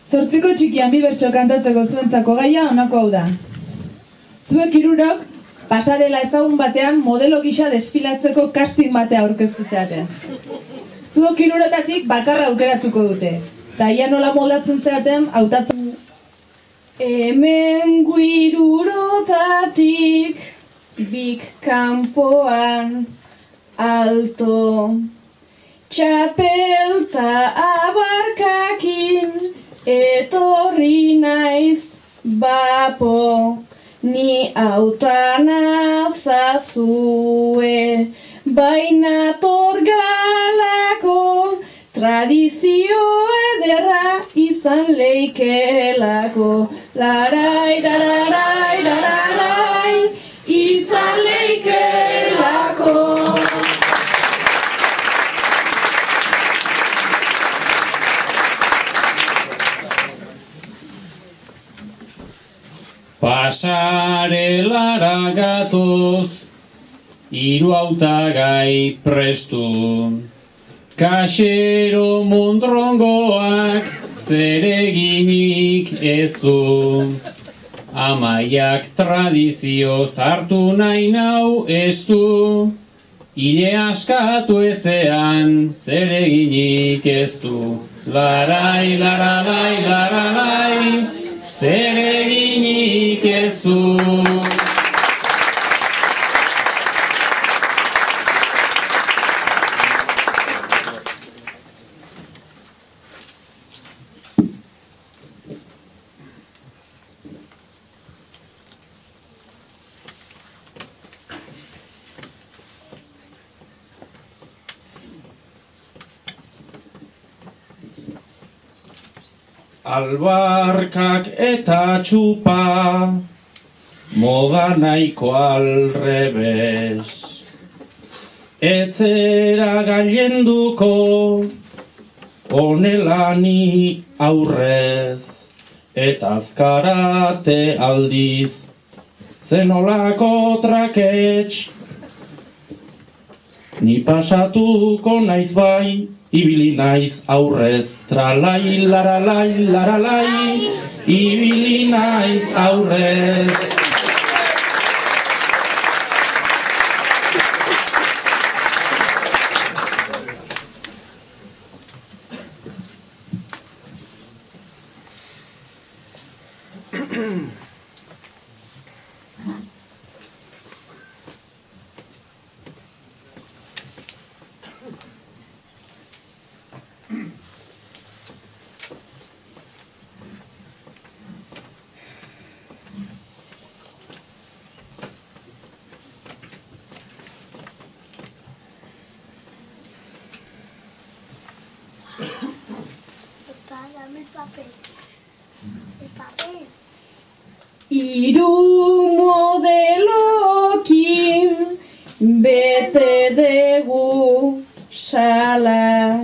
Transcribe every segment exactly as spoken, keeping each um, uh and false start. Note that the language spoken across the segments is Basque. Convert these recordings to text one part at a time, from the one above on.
Zortziko txikian bi bertso kantatzeko zuentzako gaia honako hau da. Zuek hirurok pasarela ezagun batean modelo gisa desfilatzeko casting batea aurkeztu zeaten. Zuok hirurotatik bakarra aukeratuko dute. Ta ia nola moldatzen zeaten hautatzen. Hemen hirurotatik bik kanpoan alto txapelta abarkakin etorri naiz bapo, ni autana zazue, baina torgalako tradizio ederra izan leikelako. Larai, lararai, lararai, izan leikelako. Pasarelara gatoz, hiru hautagai prestu. Kaxero Mondrongoak zereginik ez du. Amaiak tradizio sartu nahi nau estu. Ile askatu ezean zereginik ez du. Larai, laralai, laralai, zereginik ez du. Albarkak eta txupa, moda nahiko alrebes. Etzera gailenduko, onelani aurrez. Eta azkarate aldiz, zenolako traketx. Ni pasatuko naiz bai, ibili naiz aurrez. Tralai, laralai, laralai, ibili naiz aurrez. Hiru modelokin bete dugu sala.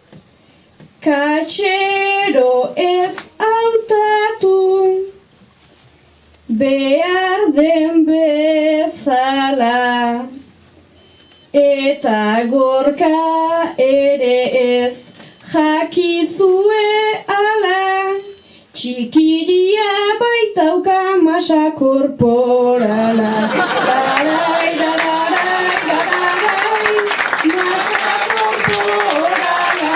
Katxero ez hautatu behar den bezala. Eta gorka ere ez jakizue ala. Txikiria baitauka masa korporala. Larai, lararai, lararai, masa korporala.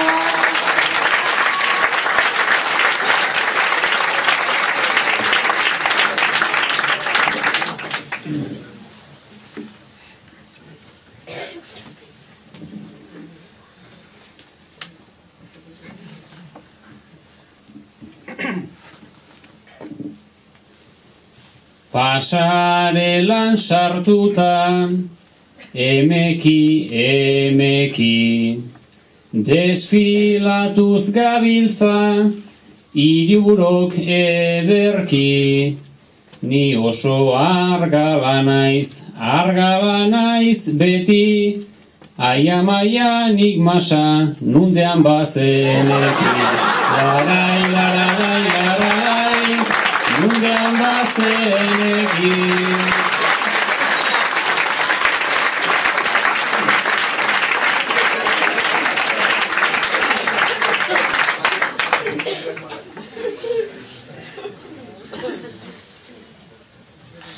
Pasarelan sartuta, emeki, emeki, desfilatuz gabiltza, hirurok ederki, ni oso argala naiz, argala naiz beti, aia maia nik masa, nundean bazeneki. Larai, lararai, lararai, nundean bazeneki.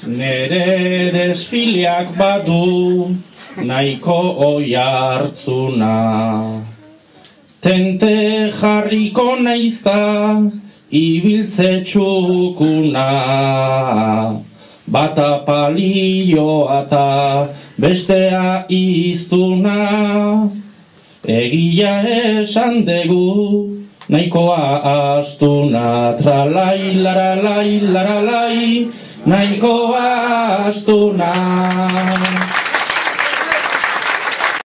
Nere desfileak badu nahiko oihartzuna. Tente jarriko naizta ibiltze txukuna. Bata palioa eta bestea iztuna. Egia esan dugu nahikoa astuna. Tralai, laralai, laralai, nahikoa astuna.